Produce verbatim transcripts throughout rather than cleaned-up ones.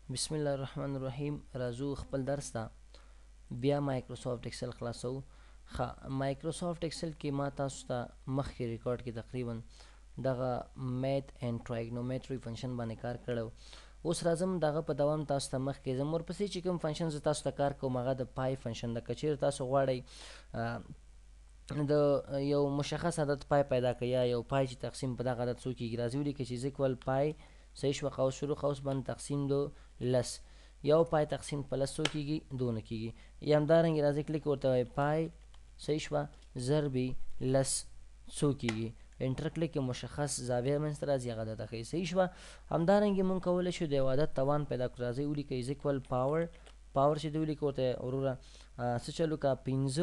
بسم الله الرحمن الرحیم. راځو خپل درس ته بیا مایکروسافت ایکسل خلاصو. ښه، مایکروسافت ایکسل کې ما تاسو ته مخکې ریکارډ کې تقریبا دغه میت اینڈ ټرایګنومټري فنکشن باندې کار کړو. اوس راځم دغه په دوام تاسو ته مخکې ځم. ورپسې چې کوم فنکشن زه تاسو ته کار کوم هغه د پای فنکشن ده. که چیرې تاسو غواړئ د یو مشخص عدد پای پیدا کړئ یا یو پای چې تقسیم په دغه عدد څو کېږي، راځي ولیکئ چې ایکوال پای صحیح شوه، قوس شروع قوس بند تقسیم دو لس. یو پای تقسیم په لس څو کېږي؟ دونه کېږي. یا همدارنګې راځئ کلیک ورته وایي پای صحیح شوه ضربې لس څو کېږي. انټر کلیک کې مشخص زاویه منځته راځي، هغه درته ښیي. صحیح شوه. همدارنګې مونږ کولی شو د یو عدد توان پیدا کړو. راځئ ولیکئ از ایکوال پاور پاور چې دی ولیکئ ورته وروره څه چلو که پنځه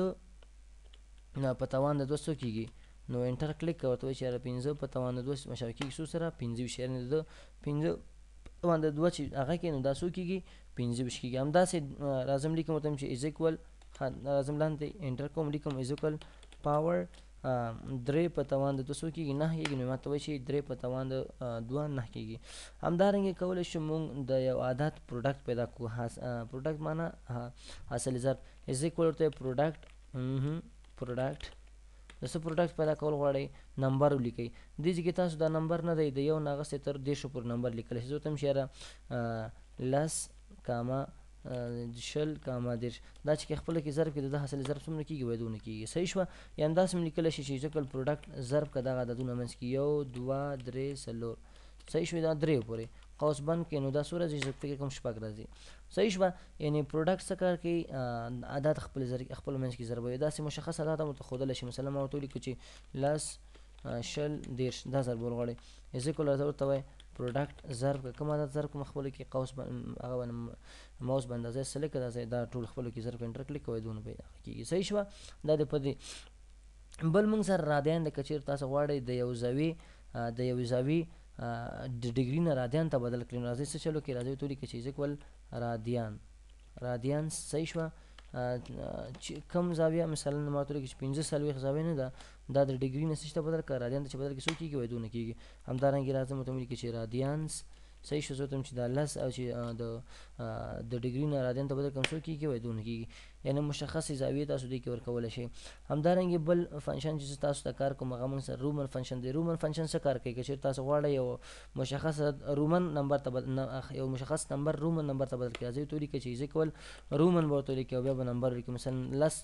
په توان د دوه څو کېږي. نو انټر کلیک کوه ورته وایي چې یاره پنځه په توان د دوه مساوي کېږي څو سره؟ پنځه ویشت. یعنې د پنځه توان د دوه چې هغه کې نو دا څو کېږي؟ پنځه ویشت کېږي. همداسې راځم لیکم ورته چې از ایکوال راځم لاندې انټر کوم لیکم از ایکوال پاور درې په توان د دوه څو کېږي؟ نهه کېږي. نو ما ته وایي چې درې په توان د دوه نهه کېږي. همدارنګې کولی شو مونږ د یو عدد پروډکټ پیدا کړو. پروډکټ معنا حاصل ضرب. از ایکوال ورته پروډکټ پروډکټ د څه پروډکټ پیدا کول غواړئ؟ نمبر ولیکئ. دې ځای کې تاسو دا نمبر نه دی، د یو نه اخیستی تر دېرشو پورې نمبر لیکلی شئ. زه ورته یم چې یاره لس کاما شل کاما دېرش. دا چې کې خپله کې ضرب کې د ده حاصل ضرب څومره کېږي؟ وایي دونه کېږي. صحیح شوه. یا همداسې هم لیکلی شي چې ایزیکل پروډکټ ضرب که دغه عددونه منځ کې یو دوه درې څلور. صحیح شوې. دا درې پورې قوس بند کې نو دا څو راځي؟ زه فکر کوم شپږ راځي. صحیح شوه. یعنې پروډکټ څه کار کوي؟ عدد خپل خپلو منځ کې ضربوي. داسې مشخص عدد هم ورته ښودلی شي. مثلا ما ورته ولیکو چې لس شل دېرش دا ضربول غواړئ. از ایکوال راځه ورته وایي پروډکټ ضرب که کوم عدد ضرب کوم خپلو کې قوس هغه باندې ماوس باندې دا ځای سلیکټ کړه، دا ځای دا ټول خپلو کې ضرب انټر کلیک کوئ دونه پیدا کېږي. صحیح شوه. دا د په دې بل مونږ سره رادیان د که چېرې تاسو غواړئ د یو زاویې د یوې زاویې د ډګري نه رادیان ته بدل کړئ. نو راځئ څه چلو کې راځئ ورته ولیکئ چې از ایکوال رادیان رادیان. صحیح شوه. چې کوم زاویه مثلا ما ورته ولیکئ چې پنځه څلوېښت زاویه نه ده، دا د ډګري نه څه ته بدل کړه؟ رادیان ته چې بدل کړي څو کېږي؟ وایي دونه کېږي. همدارنګې راځم ورته ولیکئ چې رادیانس. صحیح شو. زه ورته چې دا لس او چې د د ډګري نه رادیان ته بدل کړم څو کېږي؟ وایي دونه کېږي. یعنې مشخصې زاویې تاسو دې کې ورکولی شئ. همدارنګې بل فنکشن چې زه تاسو ته کار کوم هغه موږ سره رومن فنکشن دی. رومن فنکشن څه کار کوي؟ که چېرې تاسو غواړئ یو مشخص رومن نمبر ته یو مشخص نمبر رومن نمبر ته بدل کړئ، راځئ ورته ولیکئ چې از ایکوال رومن به ورته ولیکئ او بیا به نمبر ولیکئ. مثلا لس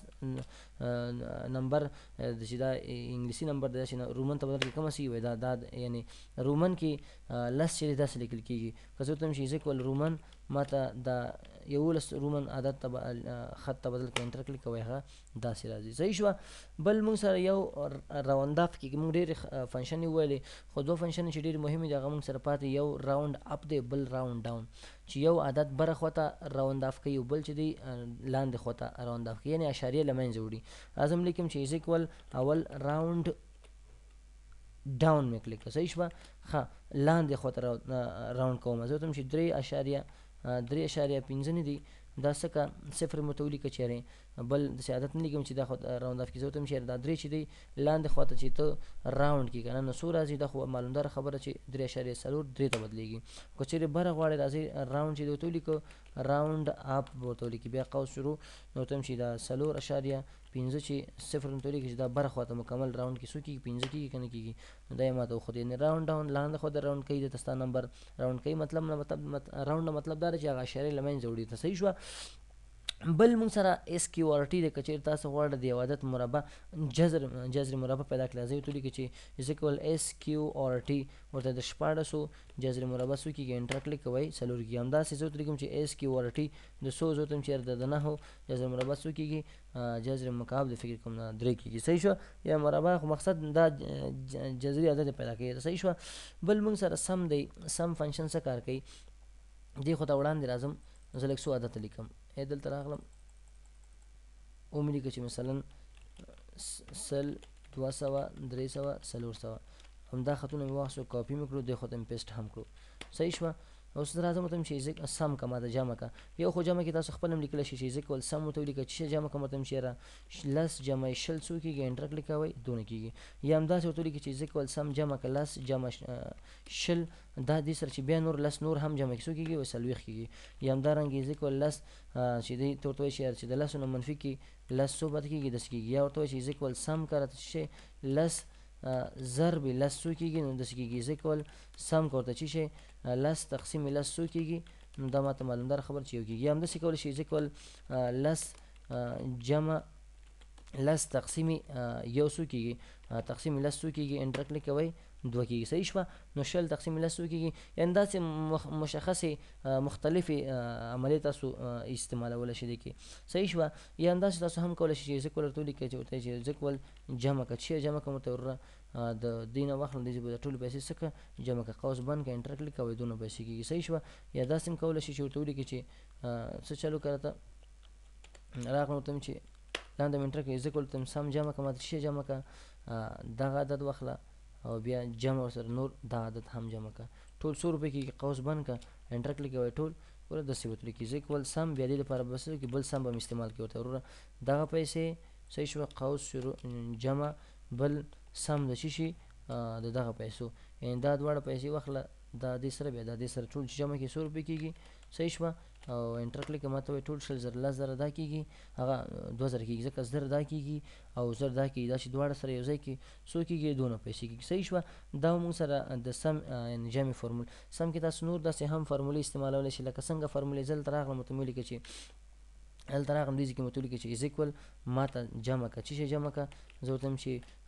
نمبر چې دا انګلیسي نمبر دی چې رومن ته بدل کړئ کومه څه وایي؟ دا دا یعنې رومن کې لس چې دی داسې لیکل کېږي. که زه ورته وایم چې از ایکوال رومن ما ته دا یولس رومن عدد ته خط ته بدل کړئ انټر کلیک کوئ، هغه داسې راځي. صحیح شوه. بل مونږ سره یو راوند اف کې مونږ ډېرې فنکشنې وویلې، خو دوه فنکشنې چې ډېرې مهمې دي هغه مونږ سره پاتې یو راوند اپ دی، بل راوند ډاون. چې یو عدد بره خوا ته راوند اف کوي او بل چې دی لاندې خوا ته راوند اف کوي، یعنې اشاریه له منځه وړي. راځم لیکم چې از ایکوال اول راوند ډاون مې کلیک کړه. صحیح شوه. ښه، لاندې خوا ته راوند کوم. زه ورته وایم چې درې اشاریه درې اشاریه پنځه نه دي، دا څه که صفر مې ورته ولیکه چې یارې بل داسې عادت نه لیکم چې دا خو راوند اف کړي. زه ورته وایم چې یاره دا درې چې دی لاندې خوا ته چې ته راوند کړي که نه، نو څو راځي؟ دا خو معلومداره خبره چې درې اشاریه څلور درې ته بدلېږي. که چېرې بره غواړئ راځئ راوند چې دی ورته ولیکو راوند اپ به ورته ولیکي، بیا قوس شروع. نو ورته وایم چې دا څلور اشاریه پنځه چې صفر ورته ولیکي چې دا بره خوا ته مکمل راوند کې څو کېږي؟ پنځه کېږي که نه کېږي؟ نو دا یې ما ته وښود. یعنې راوند ډاون لاندې خوا ته راوند کوي، دلته ستا نمبر راوند کوي. مطلب نه مطلب راوند نه مطلب دا دی چې هغه اشاریې له منځه وړي. ته صحیح شوه. بل مونږ سره ایس کیو آر ټي دی. که چېرې تاسو غواړئ د یو عدد مربع جذر جذر مربع پیدا کړئ، راځئ ورته ولیکئ چې از ایکوال ایس کیو آر ټي ورته د شپاړسو جذر مربع څو کېږي؟ انټر کلیک کوئ څلور کېږي. همداسې زه ورته لیکم چې ایس کیو آر ټي د څو زه ورته وایم چې د نهو جذر مربع څو کېږي؟ جذر مکعب د فکر کوم نه درې کېږي. صحیح شوه. یا مربع خو مقصد دا جذري عدد پیدا کوي. صحیح شوه. بل مونږ سره سم دی. سم فنکشن څه کار کوي؟ دې خو ته وړاندې راځم، زه لږ څو عدد لیکم. ای دلته راغلم ومې لیکه چې مثلا سل دوه سوه درې سوه څلور سوه. همدا خطونه مې واخیستو کاپي مې کړو، دې خوا ته مې پیسټ هم کړو. صحیح شوه. اوس راځم ته چې ایز سم کا ماته جمع کا یو خو جمع کې تاسو خپل هم لیکلی شئ چې ایز اکول سم ورته ولیکئ چې جمع کوم ورته چیرې لس جمع شل څو کېږي انټر کلیک کوئ دونه کېږي یا همداسې ورته ولیکئ چې ایز اکول سم جمع که لس جمع شل دا دې سره چې بیا نور لس نور هم جمع څو کېږي وایي څلوېښت کېږي یا همدارنګه ایز اکول لس چې دې ته ورته وایي چې د لسو نه منفي کړي لس څو پاتې کېږي داسې کېږي یا ورته وایي چې ایز اکول سم که راته شی لس ضرب لس څو کېږي نو داسې کېږي ایز اکول سم که ورته چې شی لس تقسیم لس څو کېږي نو دا ماته معلومدار خبر چې یو کېږي یا همداسې کولی شي ایز اکول لس جمع لس تقسیم یو څو کېږي تقسیم لس څو کېږي انټر کلیک کوئ دوه کېږي صحیح شوه نو شل تقسیم لس څو کېږي یعنې داسې مشخصې مختلفې عملیې تاسو استعمالولی شئ دې کې صحیح شوه یا همداسې تاسو هم کولی شئ چې ایز اکول ورته ولیکئ چې ورته چې ایز اکول جمع کړه چې جمع کړه ورته وروره د دې نه واخله دې به د ټولو پیسې څه کړه جمع کړه قوس بند کړه انټر کلیک کوئ دونه پیسې کېږي صحیح شوه یا داسې هم کولی شئ چې ورته ولیکئ چې څه چلو کړه ته راغلم ورته چې لاندې مې انټر کړه ایز اکول ته سم جمع کړه ماته چې جمع کړه دغه عدد واخله او بیا جمع ورسره نور دا عدد هم جمع کړه ټول څو روپۍ کېږي قوس بند کړه انټر کلیک کوئ ټول ګوره داسې ورته لیکي ایز اکول سم بیا دې لپاره بس کې بل سم به م استعمال کړي ورته وروره دغه پیسې صحیح شوه قوس شروع جمع بل سم د څه شي د دغه پیسو یعنې دا دواړه پیسې واخله دا دې سره بیا دا دې سره ټول چې جمع کړي څو روپۍ کېږي صحیح شوه او انټر کلیک ماته وایي ټول شل زره لس زره دا کېږي هغه دوه زره کېږي ځکه زر دا کېږي او زر دا کېږي دا چې دواړه سره یو ځای کې څو کېږي دونه پیسې کېږي صحیح شوه دا موږ سره د سم یعنې جمع فارمول سم کې تاسو نور داسې هم فارمولې استعمالولی شئ لکه څنګه فارمولې زه دلته راغلم ورته مې ولیکه چې دلته راغلم دې ځای کې مې ورته ولیکه چې ایز اکول ماته جمع کړه چې شی جمع کړه زه ورته وایم چې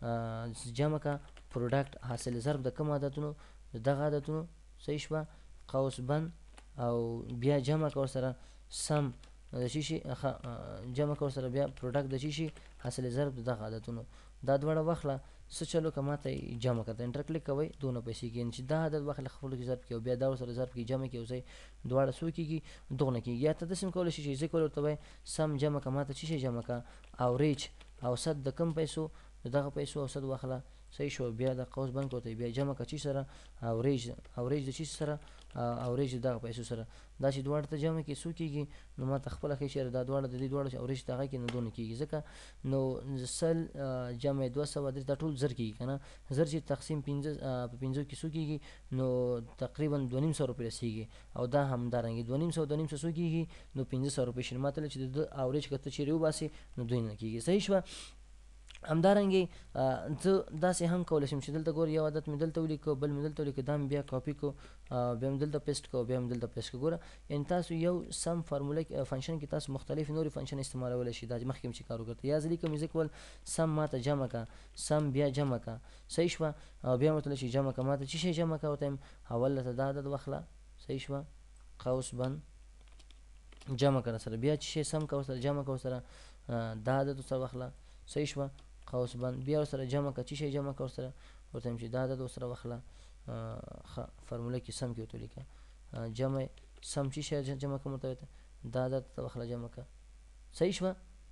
جمع کړه پروډکټ حاصل ضرب د کوم عادتونو د دغه عادتونو صحیح شوه قوس بند او بیا جمع کړه ورسره سم د څه شي جمع کړه ورسره بیا پروډکټ د څه شي حاصل ضرب د دغه عادتونو دا دواړه واخله څه چلو که ماته جمع کړه انټر کلیک کوئ دونه پیسې کېږي چې دا عدد واخله خپلو کې ضرب کړي او بیا دا ورسره ضرب کړي جمع کړي یو ځای دواړه څو کېږي دغونه کېږي یا ته داسې هم کولی شي چې ایز اکول ورته وایي سم جمع کړه ماته څه شی جمع کړه اوریج اوسط د کوم پیسو د دغه پیسو اوسط واخله صحیح شو بیا د قوس بند کوته بیا جمع کړه چې سره اوریج اوریج د چی سره اوریج دغه پیسو سره دا چې دواړه ته جمع کې څو کېږي نو ماته خپله ښایي چې دا دواړه د دې دواړو چې اوریج دغه کې نو دونه کېږي ځکه نو سل جمع دوه سوه درې دا ټول زر کېږي که نه زر چې تقسیم پنځه په پنځو کې څو کېږي نو تقریبا دوه نیم سوه روپۍ رسېږي او دا همدارنګې دوه نیم سوه دوه نیم سوه څو کېږي نو پنځه سوه روپۍ شي ماته چې د ده اوریج که ته چېرې وباسې نو دوی نه کېږي صحیح شوه همدارنګې زه داسې هم کولی شم چې دلته ګوره یو عادت مې دلته ولیکو بل مې دلته ولیکو دا مې بیا کاپي کړو بیا مې دلته پیسټ کړو بیا مې دلته پیسټ کړو ګوره یعنې تاسو یو سم فارموله فنکشن کې تاسو مختلف نورې فنکشن استعمالولی شي دا مخکې مې چې کار وکړته یا زه لیکم ایز اکول سم ماته جمع کړه سم بیا جمع کړه صحیح شوه او بیا مې ورته ویل چې جمع کړه ماته چې شی جمع کړه ورته یم اول ته دا عدد واخله صحیح شوه قوس بند جمع کړه سره بیا چې شی سم کړه ورسره جمع کړه ورسره دا عدد ورسره واخله صحیح شوه قوس بند بیا ورسره جمع کړه چې شی جمع کړه ورسره ورته وایم چې دا عدد ورسره واخله ښه فارموله کې سم کې ورته ولیکه جمع سم چې شی جمع کړم ورته وایي دا عدد ته واخله جمع کړه صحیح شوه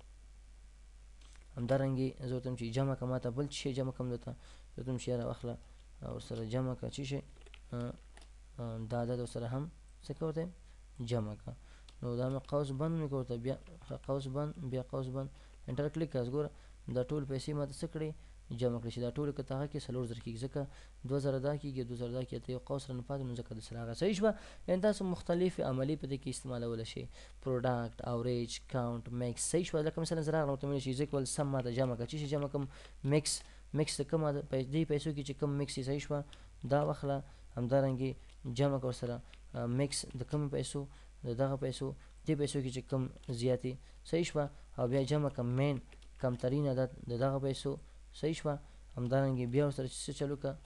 همدارنګې زه ورته وایم چې جمع کړه ماته بل شی جمع کړم درته زه ورته وایم چې یاره واخله ورسره جمع کړه چې شی دا عدد ورسره هم څه کړه ورته جمع کړه نو دا مې قوس بند مې کړه ورته بیا قوس بند بیا قوس بند انټر کلیک کړه ګوره دا ټول پیسې ماته څه کړې جمع کړې چې دا ټولې که ته هغه کې څلور زره کېږي ځکه دوه زره دا کېږي دوه زره دا کېږي ته یو قوس رانه پاتې نو ځکه درسره هغه صحیح شوه یعنې تاسو مختلفې عملې په دې کې استعمالولی شئ پروډکټ اوریج کاونټ میکس صحیح شوه لکه مثلا زه راغلم ورته مې ویل چې ایز اکول سم ماته جمع کړه چې شي جمع کړم میکس میکس د کوم دې پیسو کې چې کوم میکس صحیح شوه دا واخله همدارنګې جمع کړه ورسره میکس د کومو پیسو د دغه پیسو دې پیسو کې چې کوم زیاتې صحیح شوه او بیا جمع کړه مین کمترین عدد د دغه پیسو صحیح شوه همدارنګې بیا ورسره څه چلو کړه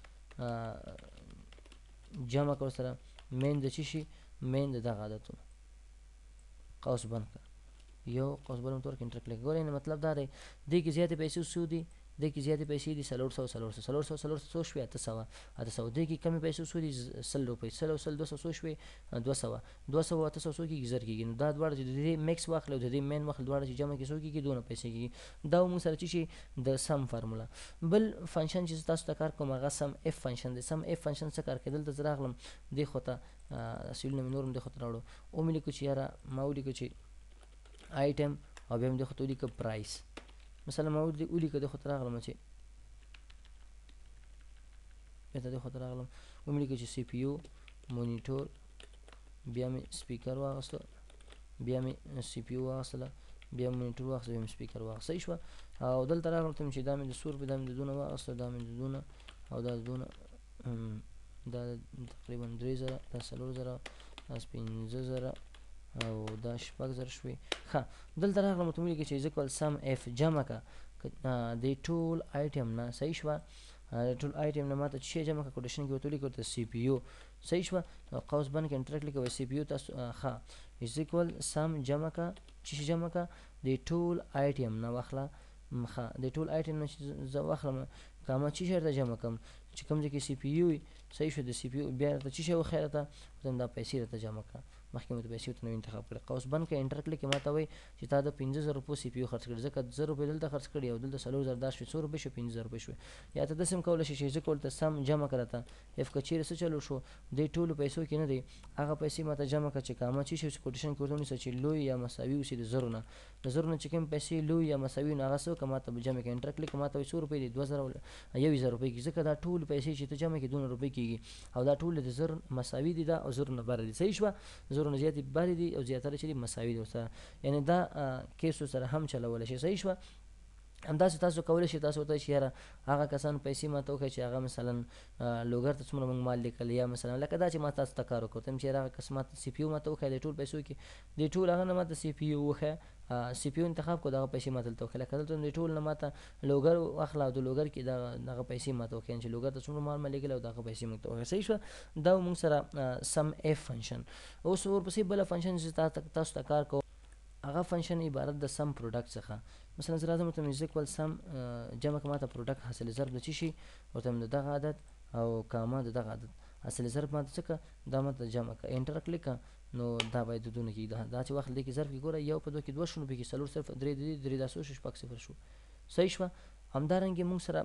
جمع کړه ورسره مین د څه شي مین د دغه عددونو قوس بند کړه یو قوس بند ورته ورکړه انټر کلیک ګوره یعنې مطلب دا دی دې کې زیاتې پیسې څو دي دې کې زیاتې پیسې دي څلور سوه څلور سوه څلور سوه څلور سوه څو شوې اته سوه اته سوه دې کې کمې پیسې څو دي سل روپۍ سل او سل دوه سوه څو شوې دوه سوه دوه سوه اته سوه څو کېږي زر کېږي نو دا دواړه چې د دې میکس واخلې او د دې مین واخلې دواړه چې جمع کړي څو کېږي دونه پیسې کېږي دا موږ سره چې شي د سم فارموله بل فنکشن چې تاسو ته کار کوم هغه سم اف فنکشن دی سم اف فنکشن څه کار کوي دلته زه راغلم دې خوا ته اصلونه مې نور هم دې خوا ته راوړو ومې لیکو چې یاره ما ولیکو چې آیټم او بیا هم دې خوا ته ولیکه پرایس مثلا ما ولیکه دې خوا ته راغلم چې بیا ته دې خوا ته راغلم ومې لیکو چې سی پی یو مونیټور بیا مې سپیکر واغسته بیا مې سی پی یو واغستله بیا مونیټور واغسته بیا مې سپیکر واغسته صحیح شوه او دلته راغلم ته مې چې دا مې د څو روپۍ دا مې د دونه واغسته دا مې د دونه او دا د دونه دا تقریبا درې زره دا څلور زره دا پنځه زره او دا شپږ زره شوې ښه دلته راغلم ته مې ولیکې چې از اکول سم اف جمع کړه د ټول آیټم نه صحیح شوه ټول آیټم نه ماته چې شی جمع کړه کوټیشن کې ورته ولیکو ته سی پی یو صحیح شوه قوس بند کې انټر کلیکوئ سی پی یو تاسو ښه از اکول سم جمع کړه چې شی جمع کړه د ټول آیټم نه واخله ښه د ټول آیټم نه چې زه واخلم کامه چې شی ورته جمع کړم چې کوم ځای کې سی پی یو وي صحیح شو د سی پی یو بیا ورته چې شی وښیه راته دا پیسې راته جمع کړه مخکې مو د پیسې ورته نوی انتخاب کړی قوس بند کړئ انټر کلیک کې ماته وایي چې تا د پنځه زره روپو سی پی یو خرڅ کړي ځکه زر روپۍ دلته خرڅ کړي او دلته څلور زره دا شوې څو روپۍ شوې پنځه زره روپۍ شوې یا ته داسې هم کولی شې چې زه ورته سم جمع کړه ته اف که چیرې څه چلو شو دې ټولو پیسو کې نه دی هغه پیسې ماته جمع کړه چې کامه چې شي چې کوټیشن کې ورته ونیسه چې لوی یا مساوي اوسي د زرو نه د زرو نه چې کوم پیسې لوی یا مساوي نو هغه څه وکړه ماته به جمع کړه انټر کلیک ماته وایي څو روپۍ دي دوه زره یو زر روپۍ کېږي ځکه دا ټول پیسې چې ته جمع کړې دونه روپۍ کېږي او دا ټول د زر مساوي دي دا او زرو نه بره دي صحیح شوه زرو نه زیاتې بره دي او زیاتره چې دي مساوي دي ورسره یعنې دا کیسو سره هم چلولی شي صحیح شوه همداسې تاسو کولی شئ تاسو ورته چې یاره هغه کسان پیسې ماته وښایي چې هغه مثلا لوګر ته څومره موږ مال لیکل یا مثلا لکه دا چې ما تاسو ته کار وکړو ته چې هغه کس ماته سی پي یو ماته وښایي د ټول پیسو کې د ټول هغه نه ماته سی پي یو وښایه سی پی یو انتخاب کو دغه پیسې ماته دلته وښایه لکه دلته د ټول نه ماته لوګر واخله او د لوګر کې دغه پیسې ماته وښایي چې لوګر ته څومره مال مه لیږلی او دغه پیسې موږ ته وښایه صحیح شوه دا موږ سره سم اف فنکشن اوس ورپسې بله فنکشن چې تاسو ته کار کوو هغه فنکشن عبارت د سم پروډکټ څخه مثلا زه راځم ورته از اکول سم جمع که ماته پروډکټ حاصل ضرب د څه شي ورته د دغه عدد او کامه د دغه عدد حاصل ضرب ماته څه کړه دا ماته جمع کړه انټر کلیک کړه نو دا باید د دونه کېږي دا چې وخت دی کې ضرب کې ګوره یو په دوه کې دوه شو نو پکې څلور صفر درې درې درې دا څو شو شپږ صفر شو صحیح شوه همدارنګې موږ سره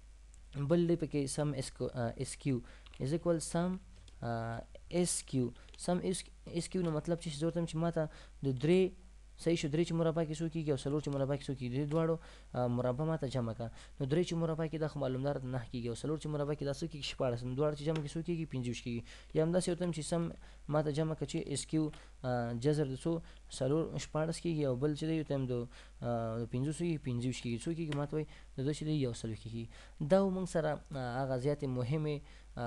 بل دی پکې سم اس کیو از اکول سم اس کیو سم اس کیو نو مطلب چې زه ورته وایم چې ماته د درې صحیح شو درې چې مربع کې څو کېږي او څلور چې مربع کې څو کېږي دې دواړو مربع ماته جمع کړه نو درې چې مربع کې دا خو معلوم ده نهه کېږي او څلور چې مربع کې دا څه کېږي شپاړس نو دواړه چې جمع کې څو کېږي پنځه ویشت کېږي یا همداسې ورته وایم چې سم ماته جمع کړه چې اس کیو جذر د څو څلور شپاړس کېږي او بل چې دی ورته وایم د پنځوسو کېږي پنځه ویشت کېږي څو کېږي ماته وایي د دوه چې دی یو څلوېښت کېږي دا موږ سره هغه زیاتې مهمې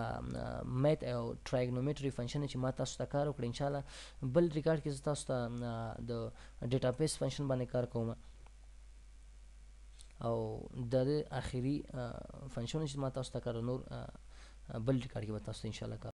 میت او ټرایګنومیټري فنکشن چې ما تاسو ته کار وکړ انشاءالله بل ریکارډ کې زه تاسو ته د ډیټابیس فنکشن باندې کار کوم او د اخري فنکشن چې ما تاسو ته کار نور بل ریکارډ کې به تاسو ته انشاءالله کار